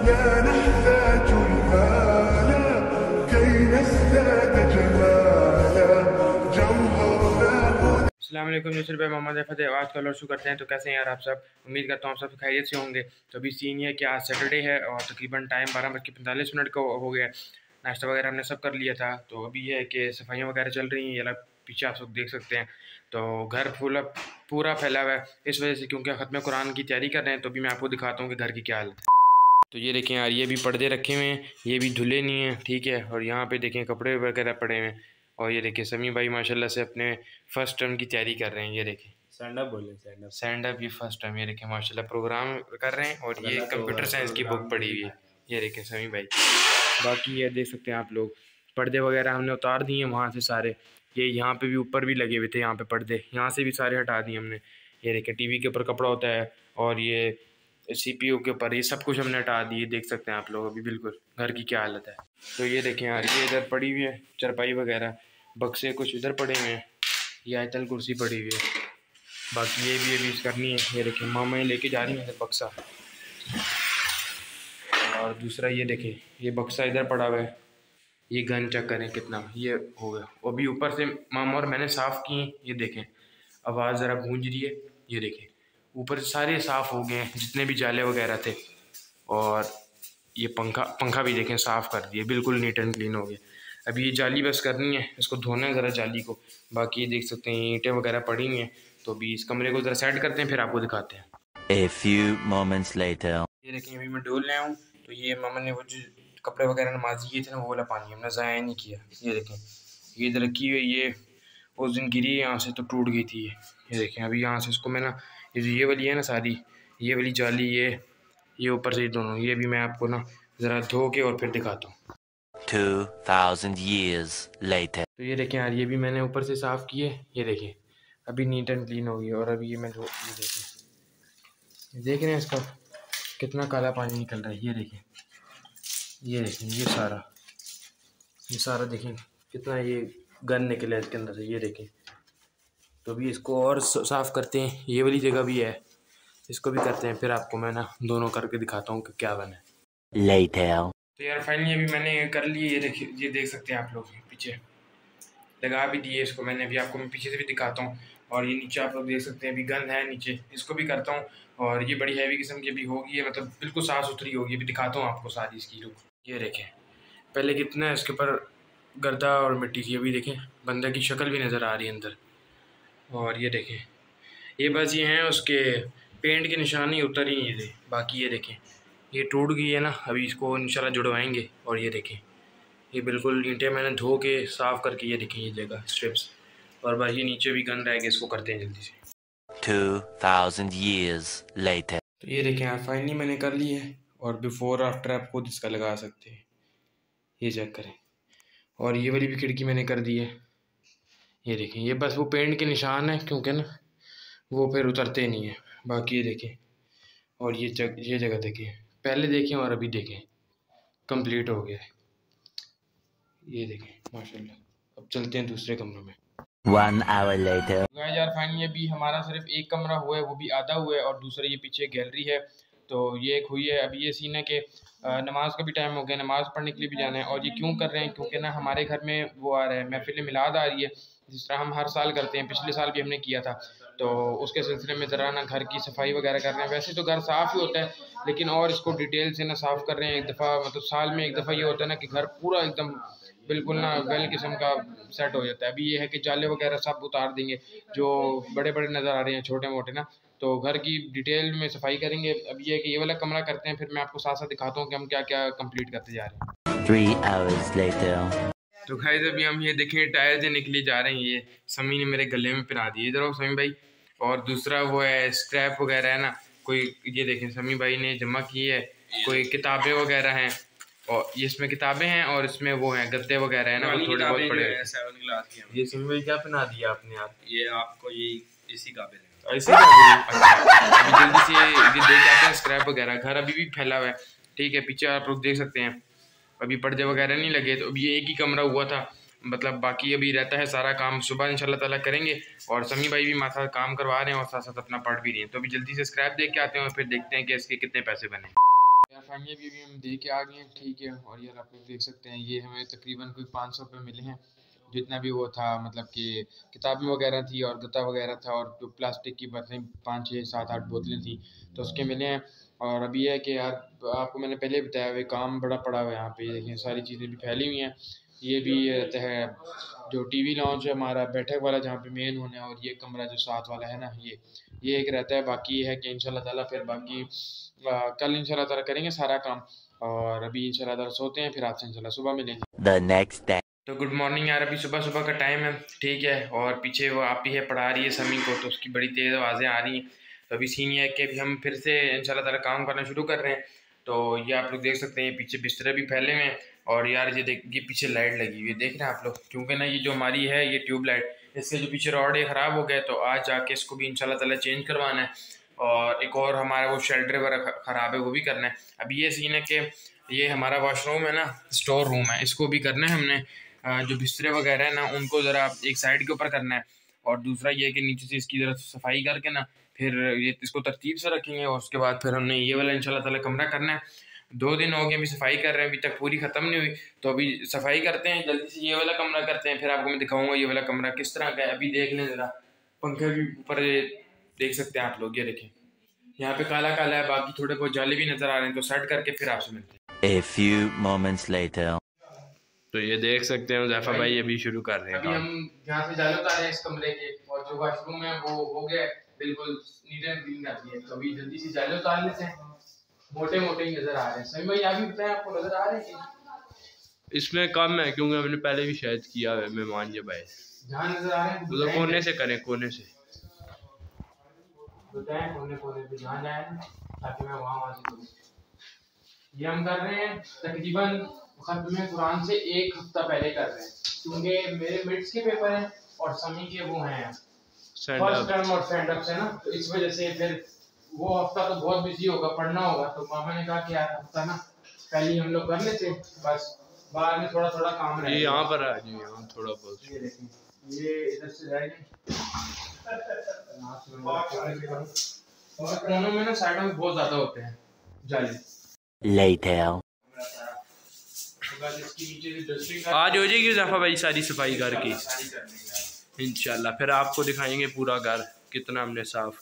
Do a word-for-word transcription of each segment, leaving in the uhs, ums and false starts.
لا نحتاج المال كي نزداد جمالا جوهرنا. अस्सलाम वालेकुम यूसुफ भाई, मोहम्मद फतेह आज का लॉन्च करते हैं। तो कैसे हैं यार आप सब? उम्मीद करता हूँ आप सब खैरियत से होंगे। तो अभी सीन ये है कि आज सैटरडे है और तकरीबन टाइम बारह बज के पैंतालीस मिनट का हो गया। नाश्ता वगैरह हमने सब कर लिया था। तो अभी ये है कि सफाइयाँ वगैरह चल रही हैं। ये अलग पीछे आप सब देख सकते हैं। तो घर पूरा पूरा फैला हुआ है इस वजह से, क्योंकि ख़त्म कुरान की तैयारी कर रहे हैं। तो अभी मैं आपको दिखाता हूँ कि घर की क्या हालत है। तो ये देखें यार, ये भी पर्दे रखे हुए हैं, ये भी धुले नहीं हैं, ठीक है। और यहाँ पे देखें कपड़े वगैरह पड़े हुए हैं। और ये देखिए समी भाई माशाल्लाह से अपने फर्स्ट टर्म की तैयारी कर रहे हैं। ये देखें स्टैंड अप बोले स्टैंड अप स्टैंड अप, ये फर्स्ट टर्म। ये देखें माशाल्लाह प्रोग्राम कर रहे हैं। और ये कंप्यूटर साइंस की बुक पड़ी हुई है। ये देखें समी भाई। बाकी ये देख सकते हैं आप लोग, पर्दे वगैरह हमने उतार दिए हैं वहाँ से सारे। ये यहाँ पे भी ऊपर भी लगे हुए थे, यहाँ पे पर्दे यहाँ से भी सारे हटा दिए हमने। ये देखें टीवी के ऊपर कपड़ा होता है और ये सीपीयू के ऊपर, ये सब कुछ हमने हटा दिए। देख सकते हैं आप लोग अभी बिल्कुल घर की क्या हालत है। तो ये देखें यार, ये इधर पड़ी हुई है चरपाई वगैरह, बक्से कुछ इधर पड़े हुए हैं, ये आयतल कुर्सी पड़ी हुई है। बाकी ये भी अभी करनी है। ये देखें मामा लेके जा रही है इधर बक्सा। और दूसरा ये देखें, ये बक्सा इधर पड़ा हुआ है, ये गन चेक करें कितना ये हो गया। अभी ऊपर से मामा और मैंने साफ़ किए। ये देखें आवाज़ ज़रा गूंज रही है। ये देखें ऊपर से सारे साफ़ हो गए हैं जितने भी जाले वगैरह थे। और ये पंखा पंखा भी देखें साफ़ कर दिए, बिल्कुल नीट एंड क्लीन हो गया। अभी ये जाली बस करनी है, इसको धोना है ज़रा जाली को। बाकी ये देख सकते हैं ईंटें वगैरह पड़ी हुई हैं। तो अभी इस कमरे को ज़रा सेट करते हैं, फिर आपको दिखाते हैं। A few moments later. ये देखें अभी मैं डोल ले आऊँ। तो ये मामा ने वो जो कपड़े वगैरह नमाजी किए थे ना, वो वाला पानी हमने ज़ाया नहीं किया। ये देखें ये इधर रखी हुई, ये उस दिन गिरी यहाँ से तो टूट गई थी। ये ये देखें अभी यहाँ से इसको मैं ना, ये जो ये वाली है ना सारी, ये वाली जाली, ये ये ऊपर से दोनों, ये भी मैं आपको ना ज़रा धो के और फिर दिखाता हूँ। Two thousand years later. तो ये देखें यार, ये भी मैंने ऊपर से साफ़ किए। ये देखें अभी नीट एंड क्लीन हो गई। और अभी ये मैं धो, ये देखें देख रहे हैं इसका कितना काला पानी निकल रहा है। ये देखें ये देखें ये सारा ये सारा देखें कितना ये गन निकला है इसके अंदर से। ये देखें तो अभी इसको और साफ़ करते हैं। ये वाली जगह भी है, इसको भी करते हैं, फिर आपको मैं ना दोनों करके दिखाता हूँ कि क्या बना है। Later. तो यार फाइनली अभी मैंने कर लिए। ये देखिए ये देख सकते हैं आप लोग, पीछे लगा भी दिए इसको मैंने। अभी आपको मैं पीछे से भी दिखाता हूँ। और ये नीचे आप लोग देख सकते हैं अभी गन है नीचे, इसको भी करता हूँ। और ये बड़ी हैवी किस्म की अभी होगी, मतलब बिल्कुल साफ़ सुथरी होगी। अभी दिखाता हूँ आपको सारी इसकी लुक। ये देखें पहले कितना है इसके ऊपर गर्दा और मिट्टी थी, अभी देखें बंदे की शक्ल भी नज़र आ रही है अंदर। और ये देखें ये बस ये हैं उसके पेंट के निशान ही उतर ही नहीं थे। बाकी ये देखें ये टूट गई है ना, अभी इसको इंशाल्लाह जुड़वाएंगे। और ये देखें ये बिल्कुल ईंटें मैंने धो के साफ़ करके, ये देखें ये जगह स्ट्रिप्स। और बस ये नीचे भी गंद रहेगा, इसको करते हैं जल्दी से। Two thousand years later. तो ये देखें यार फाइनली मैंने कर ली है। और बिफ़ोर आफ्टर आप खुद इसका लगा सकते हैं, ये चेक करें। और ये वाली भी खिड़की मैंने कर दी है। ये देखें ये बस वो पेंट के निशान है, क्योंकि ना वो फिर उतरते नहीं है। बाकी ये देखें और ये जग ये जगह देखें, पहले देखें और अभी देखें कंप्लीट हो गया है। ये देखें माशाल्लाह। अब चलते हैं दूसरे कमरे में। One hour later. गाइस यार फाइनली अभी हमारा सिर्फ एक कमरा हुआ है, वो भी आधा हुआ है। और दूसरा ये पीछे गैलरी है, तो ये एक हुई है। अभी ये सीन है कि नमाज का भी टाइम हो गया, नमाज़ पढ़ने के लिए भी जाना है। और ये क्यों कर रहे हैं, क्योंकि ना हमारे घर में वो आ रहा है, महफिल मिलाद आ रही है, जिस तरह हम हर साल करते हैं। पिछले साल भी हमने किया था। तो उसके सिलसिले में ज़रा ना घर की सफाई वगैरह कर रहे हैं। वैसे तो घर साफ़ ही होता है, लेकिन और इसको डिटेल से ना साफ़ कर रहे हैं। एक दफ़ा मतलब साल में एक दफ़ा ये होता है ना कि घर पूरा एकदम बिल्कुल ना वेल किस्म का सेट हो जाता है। अभी ये है कि जाले वगैरह सब उतार देंगे जो बड़े बड़े नज़र आ रहे हैं, छोटे मोटे ना, तो घर की डिटेल में सफाई करेंगे। अब ये है कि ये वाला कमरा करते हैं, फिर मैं आपको साथ साथ दिखाता हूँ कि हम क्या क्या कंप्लीट करते जा रहे हैं। Three hours later. तो गाइस अभी हम ये देखें टायर जो निकली जा रहे हैं, ये समी ने मेरे गले में पिरा दिए। इधर आओ समी भाई। और दूसरा वो है स्ट्रैप वगैरह है ना, कोई ये देखें समी भाई ने जमा की है। कोई किताबें वगैरह हैं, और ये इसमें किताबें हैं और इसमें वो हैं गद्दे वगैरह है ना, वो थोड़े बहुत पड़े हैं। सेवन क्लास की। ये समी भाई क्या पहना दिया आपने आप? ये आपको ये इसी काबिल है, ऐसे अभी जल्दी से ये देख के आते हैं स्क्रैप वगैरह। घर अभी भी फैला हुआ है, ठीक है। पीछे आप लोग देख सकते हैं अभी पर्दे वगैरह नहीं लगे। तो अभी ये एक ही कमरा हुआ था, मतलब बाकी अभी रहता है सारा काम। सुबह इंशाल्लाह ताला करेंगे। और समी भाई भी हमारे साथ काम करवा रहे हैं और साथ साथ अपना पढ़ भी रहे हैं। तो अभी जल्दी से स्क्रैप देख के आते हैं और फिर देखते हैं कि इसके कितने पैसे बने। यार फाइनली अभी अभी हम दे के आ गए हैं, ठीक है। और यार आप लोग देख सकते हैं ये हमें तकरीबन कोई पाँच सौ रुपये मिले हैं, जितना भी वो था, मतलब कि किताबें वगैरह थी और गत्ता वगैरह था और जो प्लास्टिक की बोतलें पाँच छः सात आठ बोतलें थी तो उसके मिले हैं। और अभी है कि यार आपको मैंने पहले बताया हुआ काम बड़ा पड़ा हुआ है यहाँ पे, देखिए सारी चीज़ें भी फैली हुई हैं। ये भी रहता है जो टीवी लॉन्च है हमारा बैठक वाला जहाँ पे मेन होना है, और ये कमरा जो साथ वाला है ना ये ये एक रहता है। बाकी ये है कि इंशाल्लाह ताला फिर बाकी आ, कल इंशाल्लाह ताला करेंगे सारा काम, और अभी इंशाल्लाह ताला सोते हैं, फिर आपसे इंशाल्लाह सुबह मिलेंगे। The next day. तो गुड मॉर्निंग यार, अभी सुबह सुबह का टाइम है, ठीक है। और पीछे वो आप ही है पढ़ा रही है समी को, तो उसकी बड़ी तेज़ आवाज़ें आ रही हैं। तो अभी सीन ये है कि अभी हम फिर से इंशाल्लाह ताला काम करना शुरू कर रहे हैं। तो ये आप लोग देख सकते हैं पीछे बिस्तर भी फैले हुए हैं, और यार ये देख ये पीछे लाइट लगी हुई है, देख रहे हैं आप लोग, क्योंकि ना ये जो हमारी है ये ट्यूब लाइट, इसके जो पीछे रॉड है ख़राब हो गया, तो आज जाके इसको भी इंशाल्लाह ताला चेंज करवाना है। और एक और हमारा वो शेल्टर वगैरह ख़राब है, वो भी करना है। अभी ये सीन है कि ये हमारा वॉशरूम है ना, स्टोर रूम है, इसको भी करना है हमने। जो बिस्तरे वगैरह है ना उनको ज़रा एक साइड के ऊपर करना है, और दूसरा ये है कि नीचे से इसकी ज़रा सफाई करके ना फिर ये इसको तरतीब से रखेंगे, और उसके बाद फिर हमने ये वाला इंशाल्लाह ताला कमरा करना है। दो दिन हो गए अभी सफाई कर रहे हैं, अभी तक पूरी ख़त्म नहीं हुई, तो अभी सफाई करते हैं जल्दी से, ये वाला कमरा करते हैं, फिर आपको मैं दिखाऊंगा ये वाला कमरा किस तरह का है। अभी देख लें ज़रा, पंखे भी ऊपर देख सकते हैं आप लोग, ये देखें यहाँ पे काला काला है, बाकी थोड़े बहुत जाले भी नज़र आ रहे हैं। तो सेट करके फिर आपसे मिलते हैं। A few moments later. तो ये देख सकते हैं ज़ैफा भाई अभी शुरू कर रहे हैं अभी हम यहाँ से जाले उतार रहे हैं इस कमरे के, और जो वॉशरूम है वो हो गया बिल्कुल नीट एंड क्लीन कर दिया। तो अभी जल्दी से जाले उतार लेते हैं, मोटे मोटे ही नजर आ रहे हैं। सही भाई आप भी बताएं, आपको नजर आ रहे हैं? इसमें कम है क्योंकि हमने पहले भी शायद किया है मेहमान जब आए। जहाँ नजर आ रहे हैं तो कोने से करें, कोने से बताएं, कोने कोने पे जहाँ जाए ताकि मैं वहाँ वहाँ से करूँ। ये हम कर रहे हैं तकरीबन खत्म कुरान से एक हफ्ता पहले कर रहे हैं, क्योंकि मेरे मिड्स के पेपर हैं और समी के वो हैं फर्स्ट टर्म और स्टैंड अप है ना, तो इस वजह से फिर वो हफ्ता तो बहुत बिजी होगा, पढ़ना होगा। तो मामा ने कहा कि यार हफ्ता ना पहले ही हम लोग कर लेते, बस बाद में थोड़ा थोड़ा काम रहे। ये यहाँ पर आ जाइए, यहाँ थोड़ा बहुत ये देखें, ये इधर से जाएंगे कोनों में ना, साइडों में बहुत ज्यादा होते हैं जाले। Later. आज हो जाएगी ज़ैफा भाई सारी सफाई करके इंशाल्लाह, फिर आपको दिखाएंगे पूरा घर कितना हमने साफ़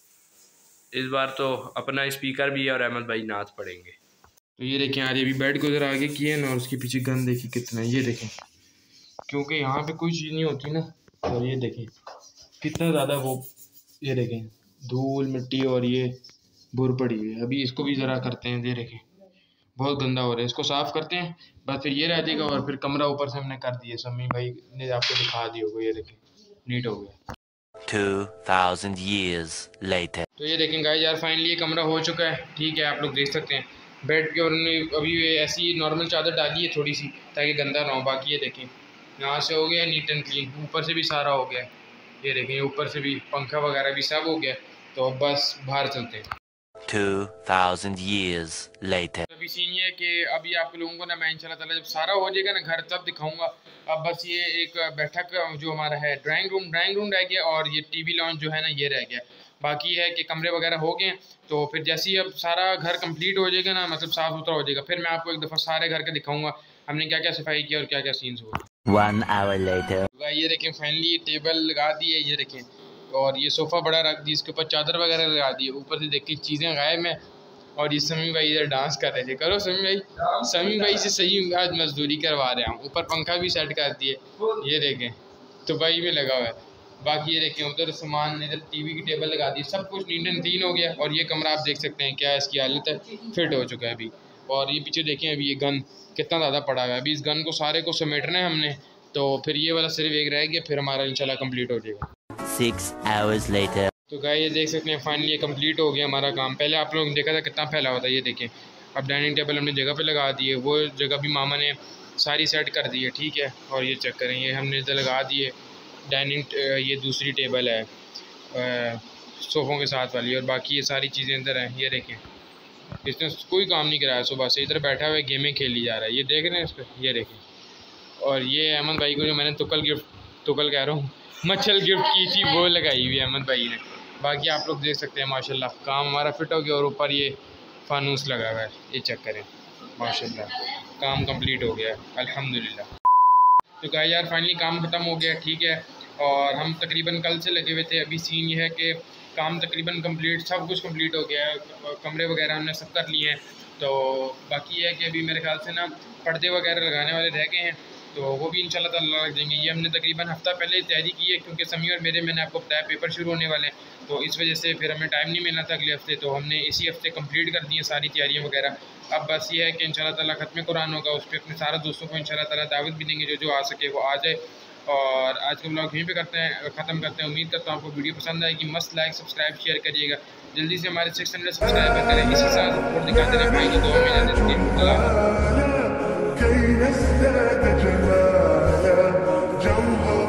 किया। इस बार तो अपना स्पीकर भी है और अहमद भाई नात पढ़ेंगे। तो ये देखें यार, ये भी बेड को उधर आगे किए ना, और उसके पीछे गन देखिए कितना, ये देखें क्योंकि यहाँ पे कोई चीज़ नहीं होती ना, और ये देखें कितना ज़्यादा वो, ये देखें धूल मिट्टी और ये बुर पड़ी हुई है। अभी इसको भी ज़रा करते हैं, ये देखें बहुत गंदा हो रहा है, इसको साफ़ करते हैं बस फिर ये रह जाएगा। और फिर कमरा ऊपर से हमने कर दिया, समी भाई ने आपको दिखा दिया होगा, ये देखें नीट हो गया। Two thousand years later. तो ये देखें गाइस यार, फाइनली ये कमरा हो चुका है, ठीक है। आप लोग देख सकते हैं बेड के, और अभी ऐसी नॉर्मल चादर डाली है थोड़ी सी ताकि गंदा ना हो। बाकी ये देखें यहाँ से हो गया नीट एंड क्लीन, ऊपर से भी सारा हो गया, ये देखें ऊपर से भी पंखा वगैरह भी सब हो गया। तो बस बाहर चलते हैं। Two thousand years later. अभी सीन ये है कि अभी आप लोगों को ना मैं इंशाल्लाह ताला जब सारा हो जाएगा ना घर तब दिखाऊंगा। अब बस ये एक बैठक जो हमारा है ड्राइंग रूम ड्राइंग रूम रह गया, और ये टीवी लॉन्च जो है ना ये रह गया। बाकी है कि कमरे वगैरह हो गए, तो फिर जैसे ही अब सारा घर कंप्लीट हो जाएगा ना, मतलब साफ़ सुथरा हो जाएगा, फिर मैं आपको एक दफ़ा सारे घर के दिखाऊंगा हमने क्या क्या सफाई की और क्या क्या सीन्स हुए। One hour later. ये देखें फाइनली ये टेबल लगा दी है, ये देखें, और ये सोफ़ा बड़ा रख दी, इसके ऊपर चादर वगैरह लगा दी, ऊपर से देखिए चीज़ें गायब हैं। और ये समी भाई इधर डांस कर रहे थे, करो समी भाई, समी भाई से सही आज मजदूरी करवा रहे हैं। ऊपर पंखा भी सेट कर दिए, ये देखें तो भाई में लगा हुआ है। बाकी ये देखें उधर सामान, इधर टीवी की टेबल लगा दी, सब कुछ नीट एंड क्लीन हो गया। और ये कमरा आप देख सकते हैं क्या इसकी हालत है, फिट हो चुका है अभी। और ये पीछे देखें अभी ये गन कितना ज़्यादा पड़ा हुआ है, अभी इस गन को सारे को समेटना है हमने, तो फिर ये वाला सिर्फ एक रह गया, फिर हमारा इंशाल्लाह कंप्लीट हो जाएगा। Six hours later. तो गाइस ये देख सकते हैं फाइनली ये कंप्लीट हो गया हमारा काम। पहले आप लोगों ने देखा था कितना फैला हुआ था, ये देखें अब डाइनिंग टेबल हमने जगह पे लगा दी है, वो जगह भी मामा ने सारी सेट कर दी है, ठीक है। और ये चेक करें, ये हमने इधर लगा दिए डाइनिंग, ये दूसरी टेबल है सोफ़ों के साथ वाली, और बाकी ये सारी चीज़ें इधर हैं। ये देखें इसने कोई काम नहीं कराया, सुबह से इधर बैठा हुआ गेमें खेली जा रहा है, ये देख रहे हैं इस पर, ये देखें। और ये अहमद भाई को जो मैंने तुकल गिफ्ट तुकल कह रहा हूँ मच्छल गिफ्ट की थी वो लगाई हुई है अहमद भाई ने। बाकी आप लोग देख सकते हैं माशाल्लाह काम हमारा फिट हो गया। और ऊपर ये फानूस लगा हुआ है, ये चेक करें माशाल्लाह। काम कंप्लीट हो गया अल्हम्दुलिल्लाह। तो गाइस यार फाइनली काम ख़त्म हो गया, ठीक है। और हम तकरीबन कल से लगे हुए थे। अभी सीन ये है कि काम तकरीबन कंप्लीट, सब कुछ कंप्लीट हो गया है, कमरे वगैरह हमने सब कर लिए हैं। तो बाकी ये है कि अभी मेरे ख्याल से ना पर्दे वगैरह लगाने वाले रह गए हैं, तो वो भी इंशाल्लाह ताला लग जाएंगे। ये हमने तकरीबन हफ्ता पहले तैयारी की है, क्योंकि समी और मेरे मैंने आपको बताया पेपर शुरू होने वाले हैं, तो इस वजह से फिर हमें टाइम नहीं मिलना था अगले हफ्ते, तो हमने इसी हफ्ते कंप्लीट कर दी है सारी तैयारियां वगैरह। अब बस ये है कि इंशाल्लाह ताला ख़त्म कुरान होगा, उस पर अपने सारे दोस्तों को इंशाल्लाह ताला दावत भी देंगे, जो जो आ सके वो आ जाए। और आज का ब्लॉग यहीं पे करते हैं, ख़त्म करते हैं। उम्मीद करता हूँ आपको वीडियो पसंद आएगी। मस्त लाइक सब्सक्राइब शेयर करिएगा, जल्दी से हमारे सिक्स हंड्रेड सब्सक्राइबर करें, इसी साथ सपोर्ट दिखाते रहे भाई की दुआ में जाते كي نزداد جمالا جوهر